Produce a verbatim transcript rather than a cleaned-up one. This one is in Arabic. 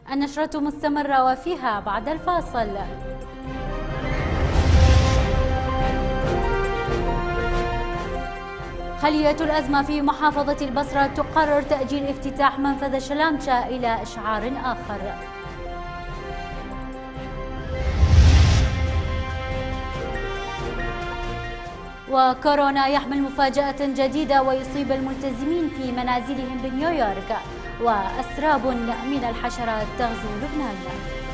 النشرة مستمرة وفيها بعد الفاصل. خلية الأزمة في محافظة البصرة تقرر تأجيل افتتاح منفذ شلامشة إلى إشعار آخر. وكورونا يحمل مفاجأة جديدة ويصيب الملتزمين في منازلهم بنيويورك، وأسراب من الحشرات تغزو لبنان.